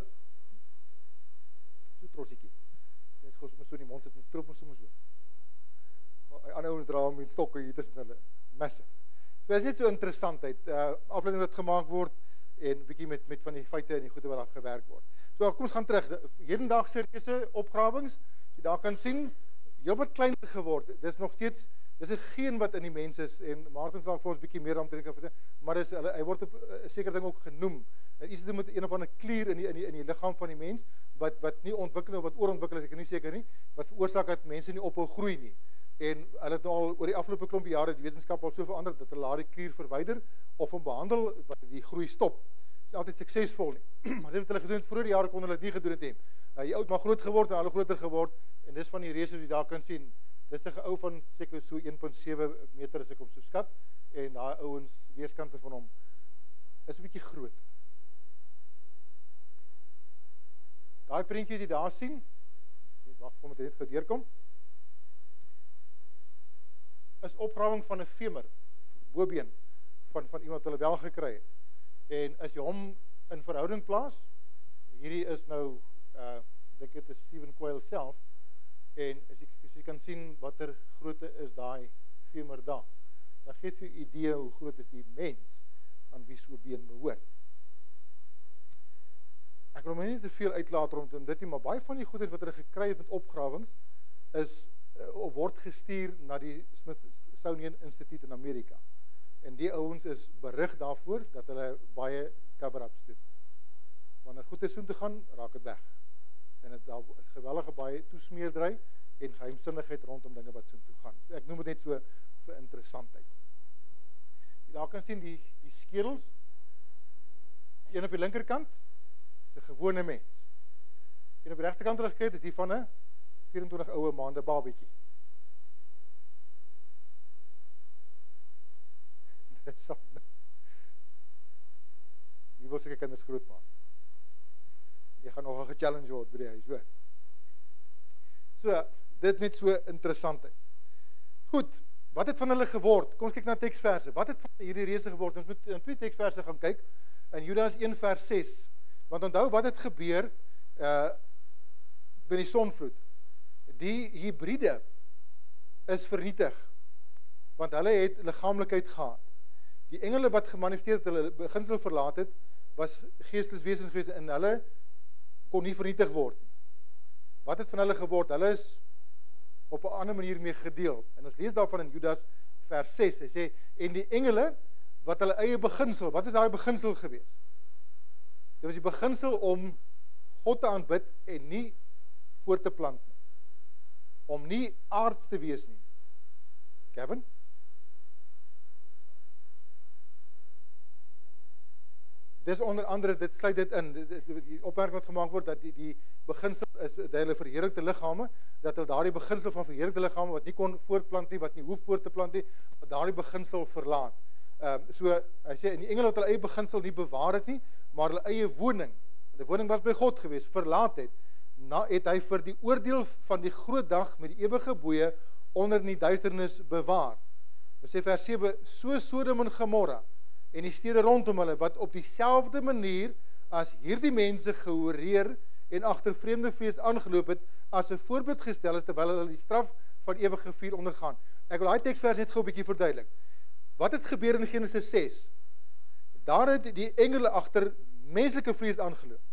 so trossietjie. Net gou sommer so in die mond sit en troep ons sommer so. Maar ander ouens dra hom met stokke hier tussen hulle. Massive. So is net so interessantheid, uh, afleiding wat gemaak word, en 'n bietjie met, met van die feite en die goede wat daar gewerk word. So, kom ons gaan terug. Hedendaagse reëse opgrawings, jy daar kan sien, heel wat kleiner geword. Dis nog steeds, dis 'n geen wat in die mens is, en Martin sal vir ons bietjie meer omtrent kan vertel, maar is, hy, hy word op 'n sekere ding ook genoem. Iets te doen met een of ander klier in die, in die, in die liggaam van die mens, wat, wat nie ontwikkel of wat oorontwikkel is, ek is nie seker nie, wat veroorsaak dat mense nie ophou groei nie. En hulle het nou al oor die afgelope klompie jare die wetenskap al so verander, dat hulle die klier verwyder, of hom behandel, wat die groei stop. Is nie altyd suksesvol nie. Maar dit wat hulle gedoen het, vroeër jare kon hulle dit nie gedoen het nie. Uh, die oud maar groot geword, en hulle groter geword, en dis van die reëse wat jy daar kan sien, dis 'n ou van seker so een komma sewe meter as ek hom so skat, en daai ouens, weerskante van hom, is 'n bietjie groot. Daai prentjie wat jy daar sien, net wag vir my dit gou deurkom, is opgrawing van 'n femur, bobeen, van, van iemand hulle wel gekry het. En as jy hom in verhouding plaas, hierdie is nou, uh, dink dit is Stephen Quayle self, en as jy, as jy kan sien watter grootte is daai femur daar, dan gee dit vir 'n idee hoe groot is die mens aan wie so 'n been behoort. Ek wil my nie te veel uitlaat rondom dit nie, maar baie van die goedes wat hulle gekry het met opgrawings is uh, of word gestuur na die Smithsonian Institute in Amerika. En die ouens is berig daarvoor dat hulle baie cover-ups doen. Wanneer goed is so toe gaan, raak dit weg. En het, daar is geweldige baie toesmeerdry en geheimsinnigheid rondom dinge wat so toe gaan. So ek noem dit net so vir interessantheid. Jy daar kan sien die, die skedels, die een op die linkerkant, is 'n gewone mens. En op die regterkant teruggekry is die van 'n vyf-en-twintig oue maande babietjie. Interessant. Wie wil seker kinders groot maak? Jy gaan nogal gechallenge word by die huis, hoor. So, dit net so interessantheid. Goed, wat het van hulle geword? Kom ons kyk na teksverse. Wat het van hierdie reëse geword? Ons moet in twee teksverse gaan kyk. In Judas een vers ses. Want onthou wat het gebeur uh, by die sonvloed. Die hybride is vernietig. Want hulle het liggaamlikheid gehad. Die engele wat gemanifesteer het, hulle beginsel verlaat het, was geestelike wesens gewees en hulle kon nie vernietig word nie. Wat het van hulle geword? Hulle is op 'n ander manier mee gedeel. En ons lees daarvan in Judas vers ses. Hy sê, en die engele wat hulle eie beginsel, wat is daai beginsel gewees? Dit was die beginsel om God te aanbid en nie voort te plant nie. Om nie aards te wees nie. Kevin? dis onder andere, dit sluit dit in, die, die opmerking wat gemaak word, dat die, die beginsel is, dat hulle verheerlikte liggame, dat hulle daardie beginsel van verheerlikte liggame, wat nie kon voortplant nie, wat nie hoef voort te plant nie, wat daardie beginsel verlaat. Um, so, hy sê, en die engele wat hulle eie beginsel nie bewaar het nie, maar hulle eie woning, die woning was by God gewees, verlaat het, na het hy vir die oordeel van die groot dag met die ewige boeie onder in die duisternis bewaar. Ons sê vers sewe, so Sodom en Gomorra, en die stede rondom hulle, wat op dieselfde manier as hierdie mense gehoreer en agter vreemde vlees aangeloop het, as 'n voorbeeld gestel is, terwyl hulle die straf van ewige vuur ondergaan. Ek wil daai teksvers net gou 'n bietjie verduidelik. Wat het gebeur in Genesis ses? Daar het die engele agter menslike vlees aangeloop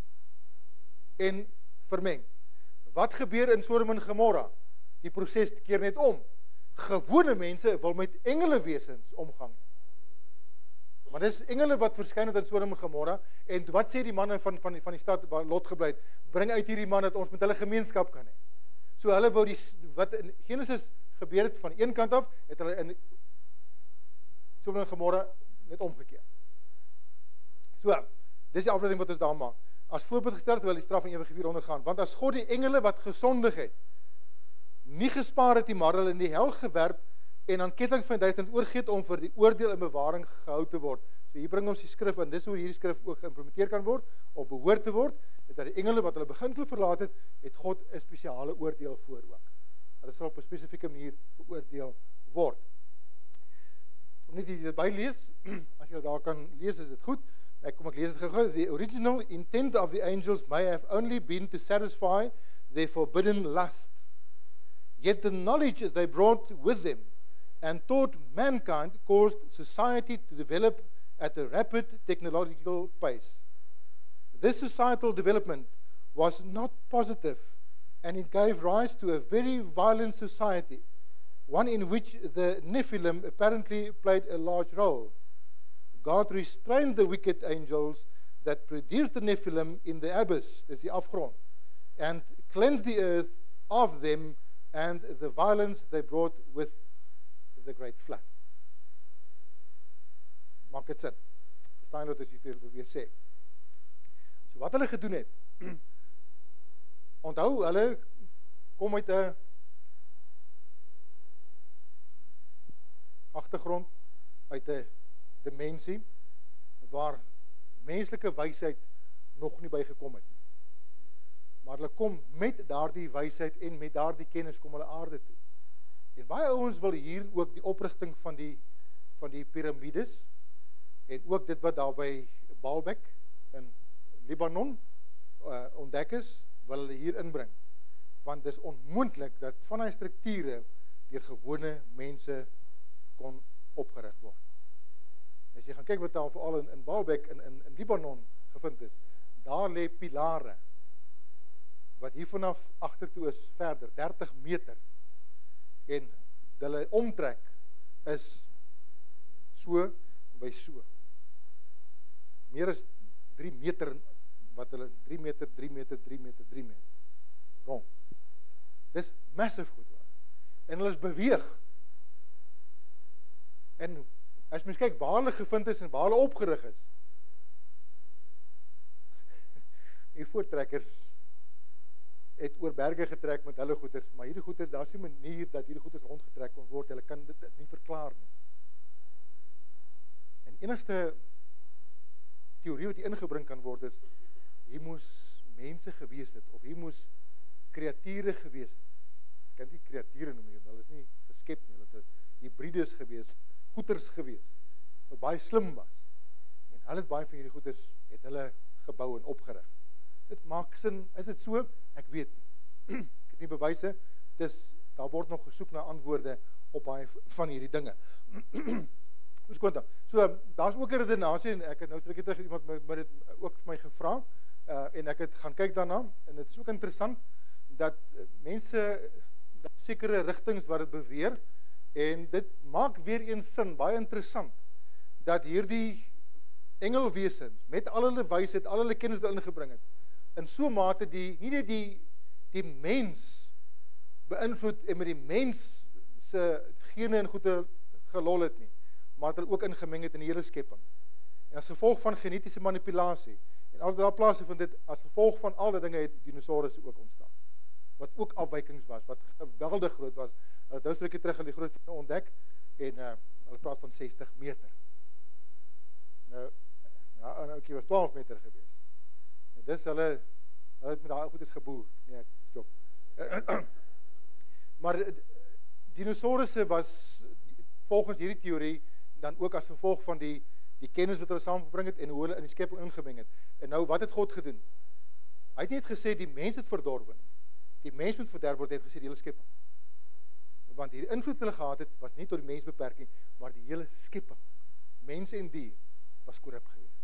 en vermeng. Wat gebeur in Sodom en Gomorra? Die proses keer net om. Gewone mense wil met engelewesens omgang. Maar dis engele wat verskyn het in Sodom en Gomorra, en wat sê die manne van, van, van die stad waar Lot gebly het? Bring uit hierdie man dat ons met hulle gemeenskap kan hê. So hulle wou die, wat in Genesis gebeur het van een kant af, het hulle in Sodom en Gomorra net omgekeer. So, dis die afleiding wat ons daar maak. As voorbeeld gestel terwyl die straf van ewige vuur ondergaan, want as God die engele wat gesondig het, nie gespaar het die maar hulle in die hel gewerp en aan ketting van duisend oorgeet om vir die oordeel en bewaring gehou te word. So hier bring ons die skrif in, dis hoe hierdie skrif ook geïmplementeer kan word, of behoort te word, dat die engele wat hulle beginsel verlaat het, het God 'n spesiale oordeel voor ook. Hulle sal op 'n spesifieke manier geoordeel word. Om net dit bylees, as jy daar kan lees, is dit goed. Ek kom ek lees dit gou. The original intent of the angels may have only been to satisfy their forbidden lust. Yet the knowledge they brought with them and taught mankind caused society to develop at a rapid technological pace. This societal development was not positive, and it gave rise to a very violent society, one in which the Nephilim apparently played a large role. God restrained the wicked angels that produced the Nephilim in the abyss, dis die afgrond, and cleansed the earth of them and the violence they brought with the great flood. Maak dit sin? Verstaan wat as jy vir weer sê. So wat hulle gedoen het, onthou, hulle kom uit 'n agtergrond, uit 'n dimensie, waar menslike wysheid nog nie bygekom het. Maar hulle kom met daardie wysheid en met daardie kennis kom hulle aarde toe. En baie ouens wil hier ook die oprigting van die van die piramides en ook dit wat daar by Baalbek in Libanon uh, ontdek is, wil hulle hier inbring. Want dit is onmoontlik dat van die strukture deur gewone mense kon opgerig word. As jy gaan kyk wat daar veral in, in Baalbek in, in, in Libanon gevind is, daar lê pilare wat hier vanaf agtertoe is verder, dertig meter, en hulle omtrek is so by so. Meer as drie meter, wat hulle, drie meter, drie meter, drie meter, drie meter, rond. Dis massive goed, en hulle is beweeg. En as mens kyk waar hulle gevind is en waar hulle opgerig is, die voortrekkers het oor berge getrek met hulle goeders, maar hierdie goeders, daar is nie manier dat hierdie goeders rondgetrek kon word, hulle kan dit nie verklaar nie. En enigste teorie wat hier ingebring kan word is, hier moes mense gewees het, of hier moes kreature gewees het. Ek kan nie kreature noem hier, hulle is nie geskep nie, hulle het hybrides gewees, goeders gewees, wat baie slim was. En hulle het baie van hierdie goeders, het hulle gebou en opgerig. Dit maak sin, is dit so? Ek weet nie. Ek het nie bewyse, dis, daar word nog gesoek na antwoorde op baie van hierdie dinge. So, daar is ook 'n redenasie, en ek het nou terug terug iemand met dit ook vir my gevra, uh, en ek het gaan kyk daarna, en dit is ook interessant, dat mense, dat sekere rigtings wat het beweer, en dit maak weer eens sin, baie interessant, dat hierdie engelwesens, met al hulle wysheid, al hulle kennis wat ingebring het, in so mate die, nie net die, die mens beïnvloed en met die mens se gene en goede gelol het nie, maar het hulle ook ingemeng het in die hele skepping. En as gevolg van genetiese manipulasie, en as daar plaasvind dit, as gevolg van al die dinge het dinosourusse ook ontstaan. Wat ook afwykings was, wat geweldig groot was. Hulle het nou strukkie terug in die groot ontdek, en uh, hulle praat van sestig meter. Nou, ja, en oukie was twaalf meter gewees. En dis hulle, hulle het met daai goedes geboer. Nee, ek jok. Maar dinosourusse was, volgens hierdie teorie, dan ook as gevolg van die, die kennis wat hulle saamgebring het, en hoe hulle in die skepping ingemeng het. En nou, wat het God gedoen? Hy het nie het gesê, die mens het verdorwe nie. Die mens moet verderf word, hy het gesê, die hele skepping. Want die invloed hulle gehad het, was nie tot die mens beperk nie, maar die hele skepping, mens en dier, was korrup gewees.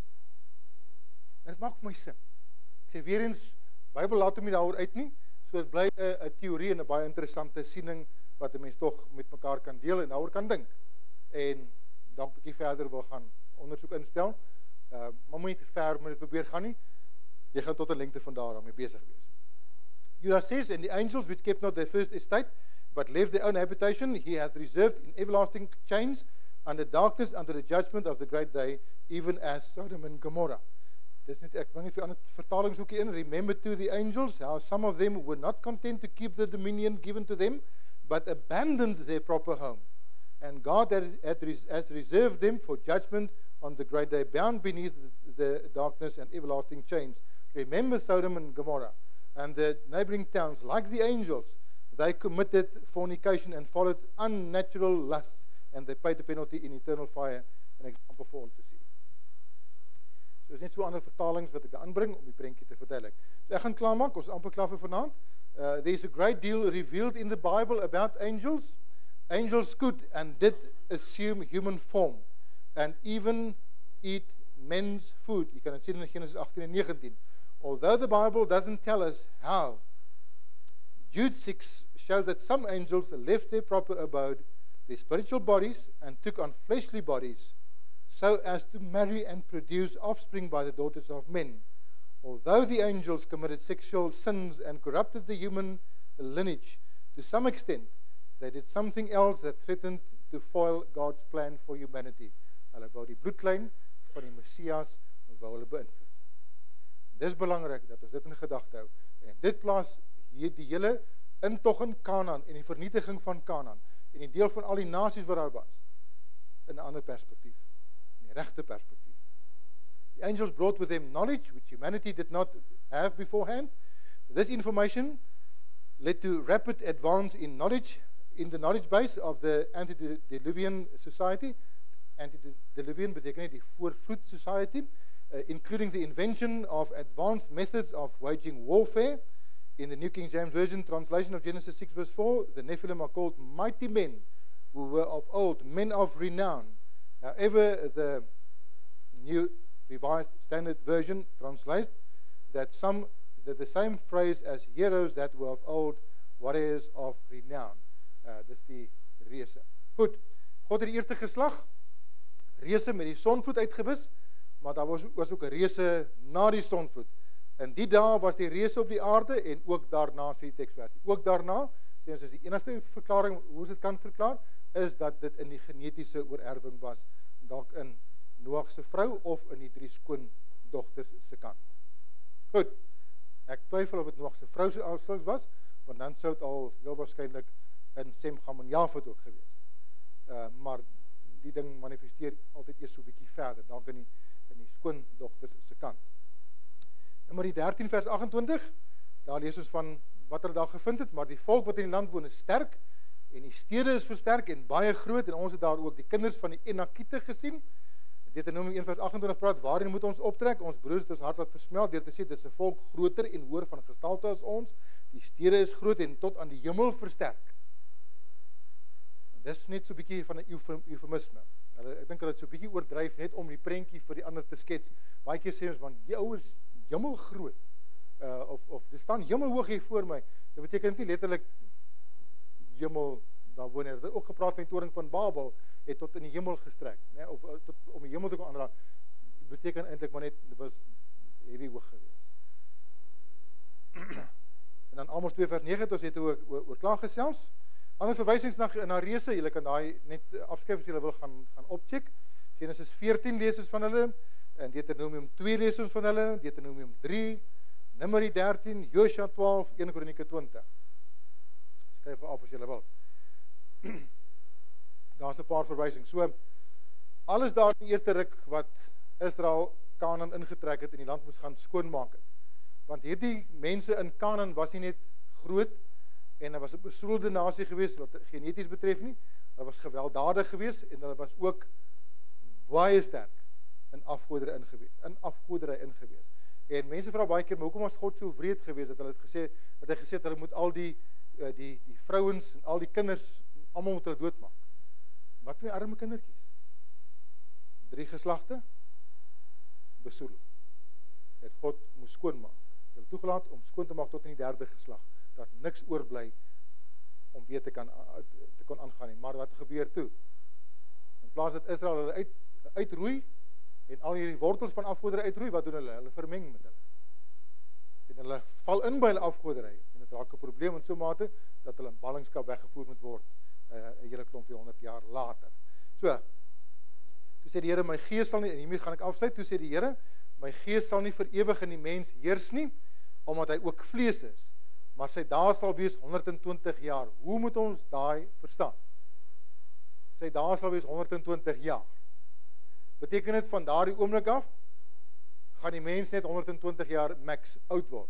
En het maak vir my sin. Ek sê weer eens, Bybel laat hom nie daaroor uit nie, so het bly een theorie en een baie interessante siening, wat die mens toch met mekaar kan deel en daaroor kan dink. En dan bykie verder wil gaan onderzoek instel, uh, maar moet nie te ver met het probeer gaan nie, jy gaan tot een lengte van daar aan mee bezig wees. Judas says, and the angels which kept not their first estate, but left their own habitation, he hath reserved in everlasting chains, under darkness, under the judgment of the great day, even as Sodom and Gomorrah. Dis net, ek bring even aan het vertalingshoekie in, remember to the angels, how some of them were not content to keep the dominion given to them, but abandoned their proper home. And God has reserved them for judgment on the great day, bound beneath the darkness and everlasting chains. Remember Sodom and Gomorrah, and the neighboring towns, like the angels, they committed fornication and followed unnatural lusts, and they paid the penalty in eternal fire, an example for all to see. So is net so ander vertalings wat ek daar aanbring, om die prentjie te verduidelik. So ek gaan klaarmaak, ons is amper klaar vir vanaand. Uh, there is a great deal revealed in the Bible about angels. Angels could and did assume human form, and even eat men's food. You can see in Genesis eighteen and nineteen. Although the Bible doesn't tell us how, Jude six shows that some angels left their proper abode, their spiritual bodies, and took on fleshly bodies, so as to marry and produce offspring by the daughters of men. Although the angels committed sexual sins and corrupted the human lineage, to some extent, they did something else that threatened to foil God's plan for humanity. Hulle wou die bloedlyn van die Messias wou hulle beïnvloed. Dis belangrik dat ons dit in gedagte hou. En dit plaas hier die hele intog in Kanaan en die vernietiging van Kanaan en die deel van al die nasies wat daar was in 'n ander perspektief, in die regte perspektief. The angels brought with them knowledge which humanity did not have beforehand. This information led to rapid advance in knowledge, in the knowledge base of the antediluvian society. Antediluvian beteken die voorvloed society, uh, including the invention of advanced methods of waging warfare. In the New King James Version translation of Genesis six verse four, the Nephilim are called mighty men who were of old, men of renown. However, the New Revised Standard Version translates that some that the same phrase as heroes that were of old, warriors of renown. Uh, dis die reëse. Goed, God het die eerste geslag, reëse met die sonvloed uitgewis, maar daar was, was ook 'n reëse na die sonvloed. In die dae was die reëse op die aarde en ook daarna, sê die teksversie. Ook daarna, sê ons is die enigste verklaring hoe ons dit kan verklaar, is dat dit in die genetiese oorerwing was, dalk in Noag se vrou of in die drie skoondogters se kant. Goed, ek twyfel of dit Noag se vrou se afsluit was, want dan sou dit al heel waarskynlik in Sem, Gam en Jafet ook gewees. Uh, maar die ding manifesteer altyd eers so 'n bietjie verder, dalk in die, in die skoondogters se kant. Nummer dertien vers agt-en-twintig, daar lees ons van wat hulle daar gevind het, maar die volk wat in die land woon is sterk, en die stede is versterk en baie groot, en ons het daar ook die kinders van die Enakiete gesien. Deuteronomium een vers agt-en-twintig praat, waarin moet ons optrek? Ons broers het ons hart laat versmelt, deur te sê, dit is 'n volk groter en hoër van gestalte as ons, die stede is groot en tot aan die hemel versterk. Dit is net so 'n bietjie van 'n eufemisme. Ek dink hulle het so 'n bietjie oordryf net om die prentjie vir die ander te skets. Baie keer sê ons, want die ouers hemel groot, uh, of, of dit staan hemelhoog hier voor my, dit beteken nie letterlik hemel, daar woon het ook gepraat van die toring van Babel, het tot in die hemel gestrek, nee, of tot, om die hemel te kon aanraak, dit beteken eintlik maar net, dit was heavy hoog geweest. En dan Amos twee vers nege, het ons het oor, oor, oor klaar gesels. Ander verwysings na, na reëse, julle kan daai net afskryf as julle wil gaan, gaan opcheck. Genesis veertien lees ons van hulle, en Deuteronomium twee lees ons van hulle, Deuteronomium drie, Numeri dertien, Josua twaalf, een Kronieke twintig. Skryf maar af as julle wil. Daar's 'n paar verwysings. So, alles daar in die eerste ruk wat Israel Kanaan ingetrek het en die land moes gaan skoonmaak het. Want hierdie mense in Kanaan was nie net groot en hulle was 'n besoedelde nasie geweest wat geneties betref nie. Hulle was gewelddadig geweest en hulle was ook baie sterk in afgoderry ingewees, in afgoderry ingewees. En mense vra baie keer, maar hoekom was God so wreed geweest dat hulle het gesê dat hy gesê het hulle moet al die die die, die vrouens en al die kinders almal moet hulle doodmaak. Wat vir arme kindertjies? Drie geslagte besoedel. En God moes skoonmaak. Hulle toegelaat om skoon te maak tot in die derde geslag, dat niks oorbly om weer te kan te kon aangaan nie. Maar wat gebeur toe? In plaas dat Israel hulle uit uitroei en al hierdie wortels van afgoderry uitroei, wat doen hulle? Hulle vermeng met hulle. En hulle val in by hulle afgoderry en dit raak 'n probleem in so 'n mate dat hulle in ballingskap weggevoer moet word 'n uh, hele klompie honderd jaar later. So, toe sê die Here, my gees sal nie, en hiermee gaan ek afsluit, toe sê die Here, my gees sal nie vir ewig in die mens heers nie, omdat hy ook vlees is, maar sy dae sal wees honderd en twintig jaar. Hoe moet ons daai verstaan? Sy dae sal wees honderd en twintig jaar. Beteken dit van daardie oomblik af, gaan die mens net honderd en twintig jaar max oud word?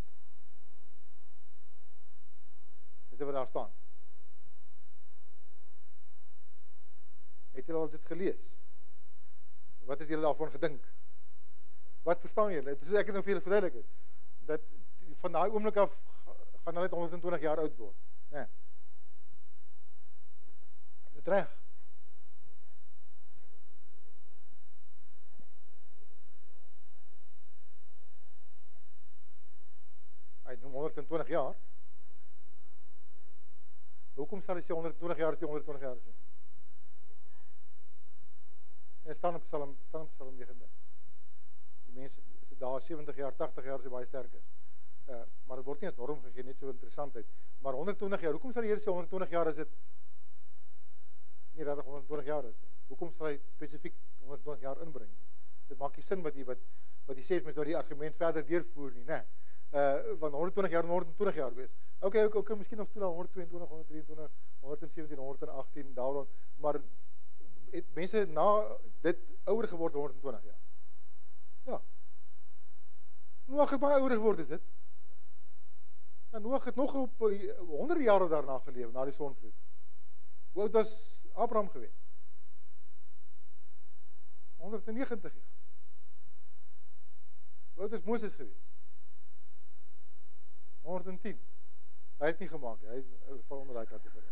Is dit wat daar staan? Het julle al dit gelees? Wat het julle daarvan gedink? Wat verstaan julle? Dit is ek het nou vir julle verduidelik het, dat van daai oomblik af gaan hulle net honderd en twintig jaar oud word. Nee. Is dit reg? Hy noem honderd en twintig jaar. Hoekom sal hy sê honderd en twintig jaar is die honderd en twintig jaar is? En staan op Psalm, staan op Psalm negentig. Die mense is daar sewentig jaar, tachtig jaar as hy baie sterk is. Uh, maar dit word nie as norm gegee, net so interessantheid. Maar honderd en twintig jaar, hoekom sal die Here sê honderd en twintig jaar is dit nie regtig honderd en twintig jaar is? Hoekom sal hy spesifiek honderd en twintig jaar inbring? Dit maak nie sin wat hy wat wat hy sê is met nou die argument verder deurvoer nie, né? Uh want honderd en twintig jaar en honderd en twintig jaar wees. Okay, okay, okay, miskien nog toe na honderd en tweeëntwintig, honderd en drieëntwintig, honderd en sewentien, honderd en agttien daarom, maar het mense na dit ouer geword honderd en twintig jaar. Ja. Noag het baie ouer geword is dit. En Noag het nog op honderde jare daarna geleef, na die sonvloed. Hoe oud was Abraham geweest? honderd en negentig jaar. Hoe oud is Moses geweest? honderd en tien. Hy het nie gemaak, hy val onder daai kategorie.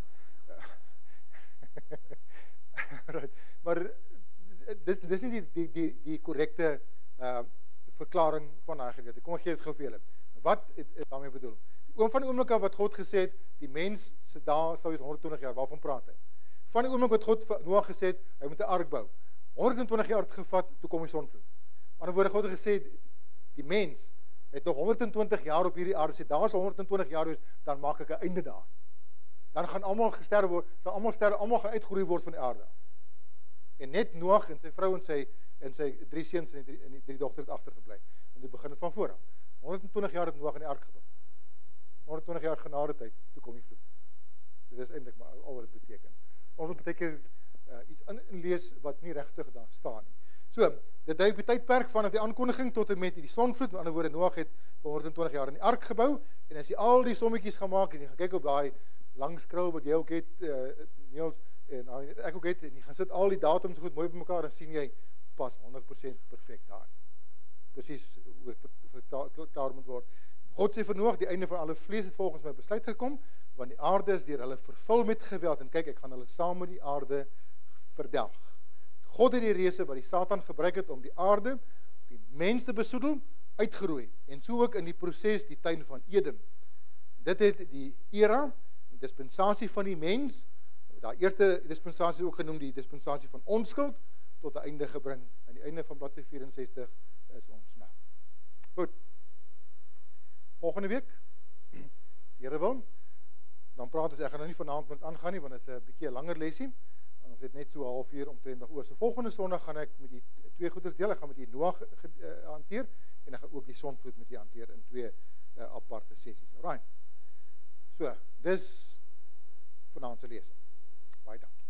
Right. Maar dit dis nie die die die die korrekte uh verklaring van daai gedeelte. Kom ek gee dit gou vir julle. Wat het, het daarmee bedoel? Oom van die oomblik af wat God gesê het, die mens se dae sou wees honderd en twintig jaar, waarvan praat hy? Van die oomblik wat God vir Noag gesê het, hy moet 'n ark bou. honderd en twintig jaar het gevat, toe kom die sonvloed. Aan die woorde God het gesê die mens het nog honderd en twintig jaar op hierdie aarde, sê daar is honderd en twintig jaar wees, dan maak ek 'n einde daar. Dan gaan almal gesterf word, sal almal sterwe, almal gaan uitgeroei word van die aarde. En net Noag en sy vrou en sy en sy drie seuns en die, en die drie dogters het agtergebly. En dit begin het van voor af. honderd en twintig jaar het Noag in die ark gebou. honderd en twintig jaar genadetyd, toe kom die vloed. Dit is eintlik maar al wat dit beteken. Ons moet baie keer uh, iets in lees wat nie regtig daar staan nie. So, dit dui op die tydperk vanaf die aankondiging tot en met die sonvloed. Met ander woorde, Noag het honderd en twintig jaar in die ark gebou en as jy al die sommetjies gemaak en jy gaan kyk op daai lang skril wat jy ook het, uh, Niels en nou, ek ook het, en jy gaan sit al die datums goed mooi bymekaar en sien jy pas honderd persent perfek daar. Presies hoe dit klaar moet word. God sê vir Noag, die einde van alle vlees het volgens my besluit gekom, want die aarde is deur hulle vervul met geweld en kyk, ek gaan hulle saam met die aarde verdelg. God het die reëse wat die Satan gebruik het om die aarde, die mens te besoedel, uitgeroei en so ook in die proses die tuin van Eden. Dit het die era, die dispensasie van die mens, daai eerste dispensasie ook genoem die dispensasie van onskuld, tot 'n einde gebring. Aan die einde van bladsy vierensestig is ons nou. Goed. Volgende week, die Here wil, dan praat ons, ek gaan nou nie vanaand met aangaan nie, want dit is 'n bietjie 'n langer lesie. Ons ons het net so 'n halfuur omtrent nog oor. So volgende Sondag gaan ek met die twee goeders deel. Ek gaan met die Noag uh, hanteer en ek gaan ook die sonvloed met die hanteer in twee uh, aparte sessies. Alright. So, dis vanaand se lesing. Baie dankie.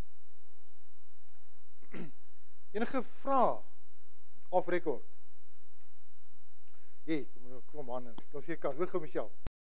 Enige vrae of rekord? Hey, kom kom aan. Kom sê kan. Hoor gou Michelle.